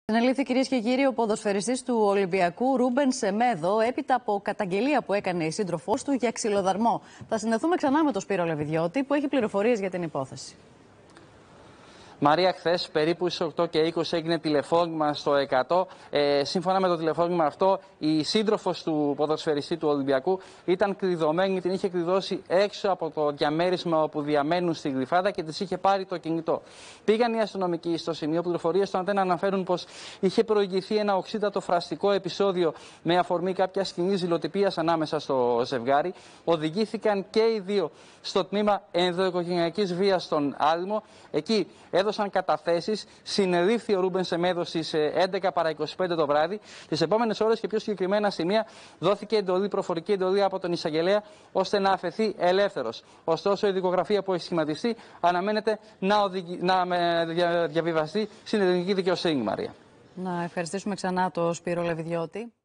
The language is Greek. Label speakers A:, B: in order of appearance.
A: Συνελήφθη, κυρίες και κύριοι, ο ποδοσφαιριστής του Ολυμπιακού Ρούμπεν Σεμέδο, έπειτα από καταγγελία που έκανε η σύντροφός του για ξυλοδαρμό. Θα συνδεθούμε ξανά με τον Σπύρο Λεβιδιώτη, που έχει πληροφορίες για την υπόθεση.
B: Μαρία, χθες περίπου στις 8:20 έγινε τηλεφώνημα στο 100. Σύμφωνα με το τηλεφώνημα αυτό, η σύντροφος του ποδοσφαιριστή του Ολυμπιακού ήταν κλειδωμένη, την είχε κλειδώσει έξω από το διαμέρισμα όπου διαμένουν στη Γλυφάδα και της είχε πάρει το κινητό. Πήγαν οι αστυνομικοί στο σημείο. Πληροφορίες του Αντένα αναφέρουν πως είχε προηγηθεί ένα οξύτατο φραστικό επεισόδιο με αφορμή κάποια σκηνή ζηλοτυπίας ανάμεσα στο ζευγάρι. Οδηγήθηκαν και οι δύο στο τμήμα ενδοοικογενειακής βίας στον Άλυμο. Εκεί έδωσαν καταθέσεις. Συνελήφθη ο Ρούμπεν Σεμέδο στις 11 παρά 25 το βράδυ. Τις επόμενες ώρες και πιο συγκεκριμένα σημεία δόθηκε προφορική εντολή από τον εισαγγελέα ώστε να αφαιθεί ελεύθερος. Ωστόσο, η δικογραφία που έχει σχηματιστεί αναμένεται να διαβιβαστεί στην ελληνική δικαιοσύνη, Μαρία.
A: Να ευχαριστήσουμε ξανά τον Σπύρο Λεβιδιώτη.